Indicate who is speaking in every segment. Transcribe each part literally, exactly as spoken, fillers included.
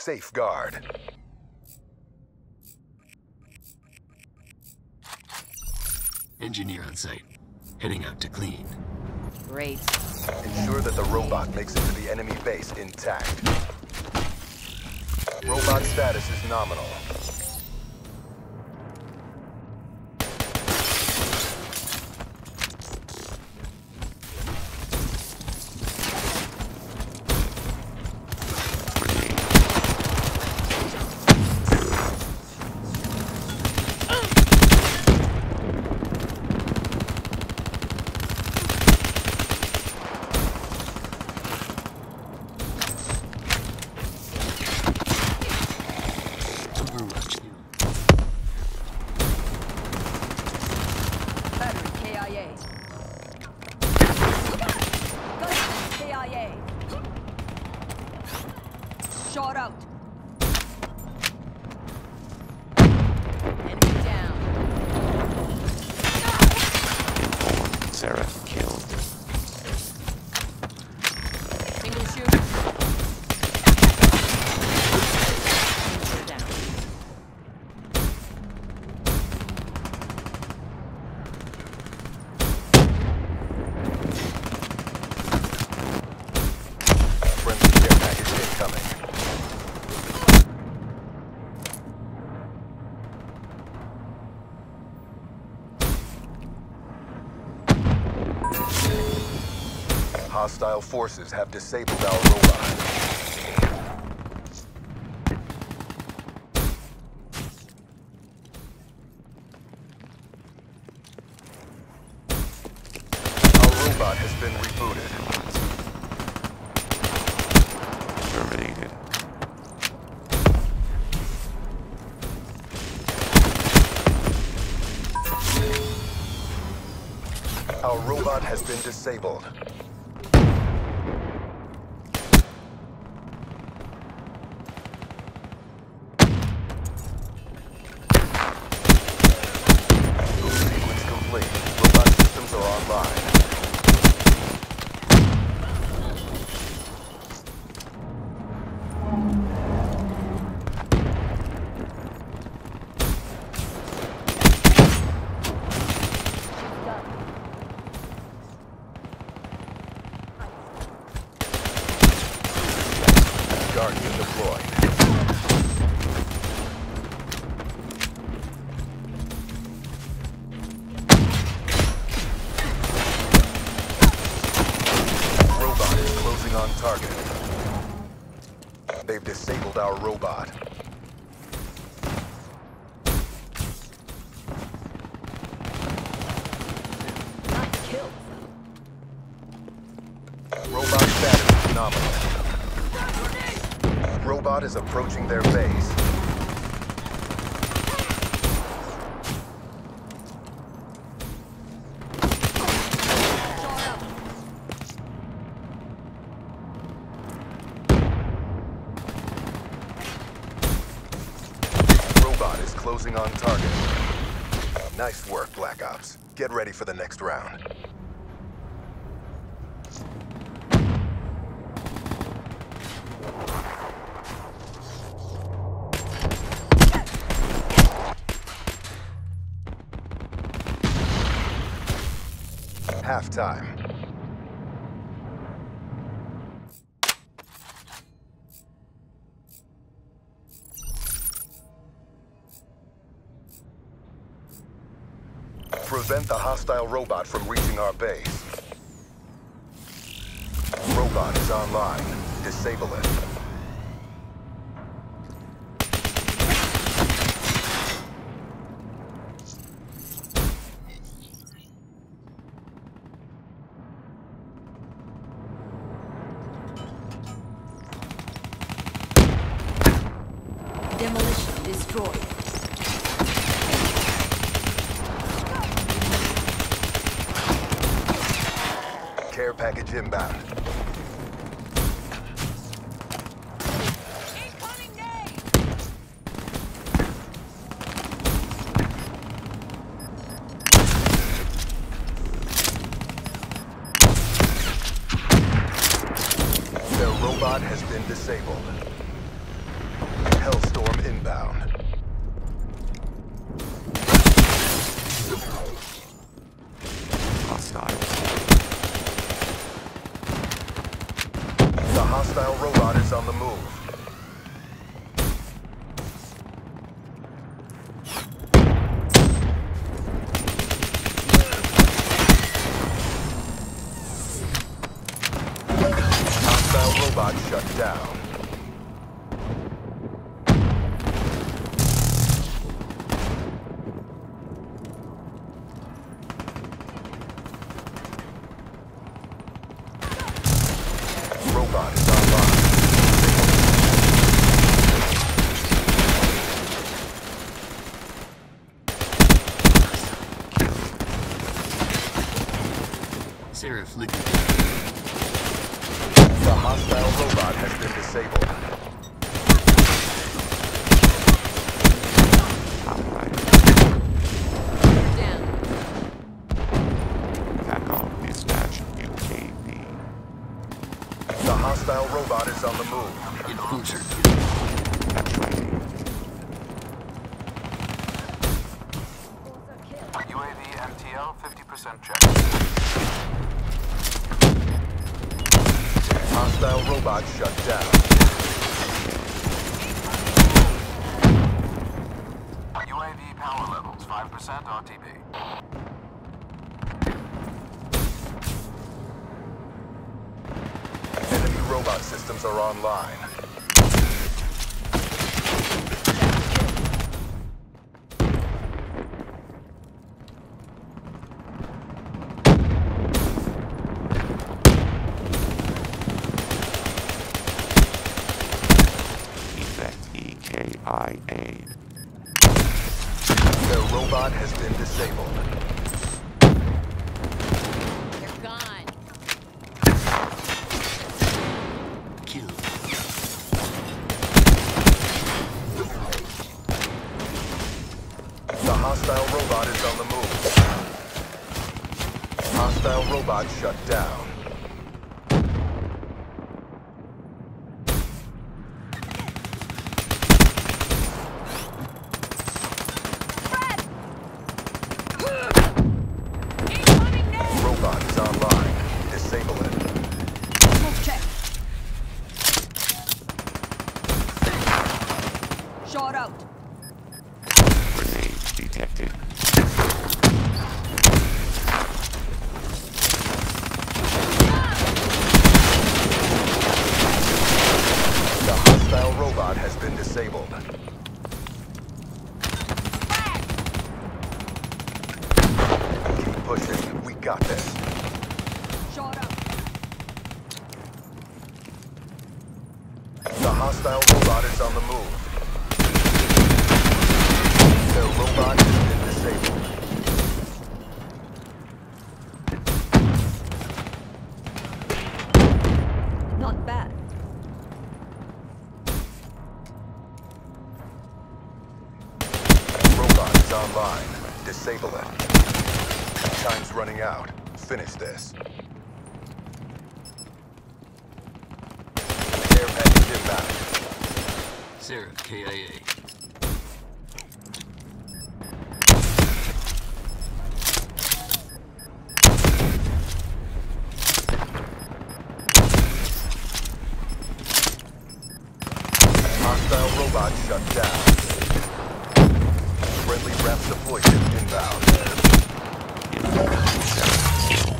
Speaker 1: Safeguard.
Speaker 2: Engineer on site. Heading out to clean.
Speaker 3: Great.
Speaker 1: Ensure that the robot makes it to the enemy base intact. Robot status is nominal.
Speaker 3: Shot out. Enemy down.
Speaker 4: Sarah killed.
Speaker 3: Single shoot. Down.
Speaker 1: Friendly care package incoming. Hostile forces have disabled our robot. Our robot has been rebooted.
Speaker 4: Terminated.
Speaker 1: Our robot has been disabled. Sequence complete. Robot systems are online. Guardian deployed. Robot is closing on target. They've disabled our robot.
Speaker 3: Not killed.
Speaker 1: Robot status is nominal. Robot is approaching their base. Robot is closing on target. Nice work, Black Ops. Get ready for the next round. Halftime. Prevent the hostile robot from reaching our base. Robot is online. Disable it.
Speaker 3: Demolition destroyed.
Speaker 1: Care package inbound.
Speaker 3: Incoming nade!
Speaker 1: Their robot has been disabled. Hellstorm inbound.
Speaker 4: Hostiles.
Speaker 1: The hostile robot is on the move. Hostile robot shut down. Robot is online.
Speaker 2: Seraph liquid.
Speaker 1: The hostile robot has been disabled.
Speaker 4: Outright.
Speaker 3: Down.
Speaker 4: Capcom dispatch U K B.
Speaker 1: The hostile robot is on the move.
Speaker 2: Enforcer.
Speaker 4: That's right.
Speaker 5: U A V M T L fifty percent check.
Speaker 1: Hostile robot shut down.
Speaker 5: U A V power levels five percent R T B.
Speaker 1: Enemy robot systems are online.
Speaker 4: Effect E K I A.
Speaker 1: Their robot has been disabled.
Speaker 3: They're gone.
Speaker 2: Kill.
Speaker 1: The hostile robot is on the move. Hostile robot shut down.
Speaker 3: Incoming nade!
Speaker 1: Robot is online. Disable it.
Speaker 3: Smoke check. Shot out.
Speaker 4: Grenade detected.
Speaker 1: The hostile robot has been disabled. Keep pushing. We got this.
Speaker 3: Shot out.
Speaker 1: The hostile robot is on the move. Their robot has been disabled.
Speaker 3: Not bad.
Speaker 1: Robot is online. Disable it. Time's running out. Finish this. Air package inbound.
Speaker 2: Seraph K I A.
Speaker 1: Hostile robot shut down. Friendly reps deployment inbound.
Speaker 4: Inform Seraph kill.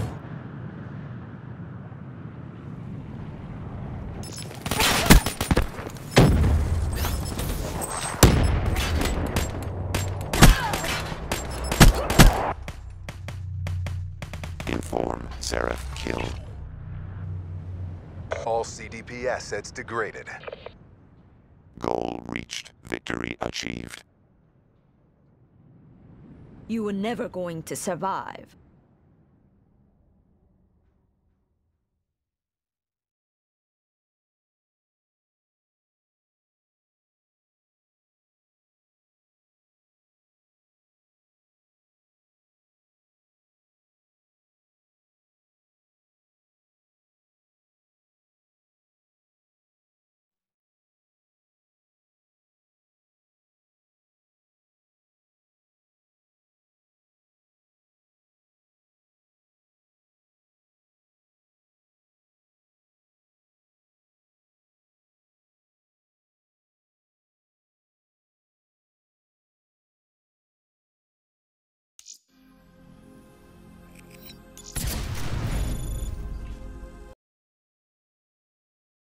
Speaker 4: Inform Seraph kill.
Speaker 1: All C D P assets degraded.
Speaker 4: Goal reached. Victory achieved.
Speaker 6: You were never going to survive.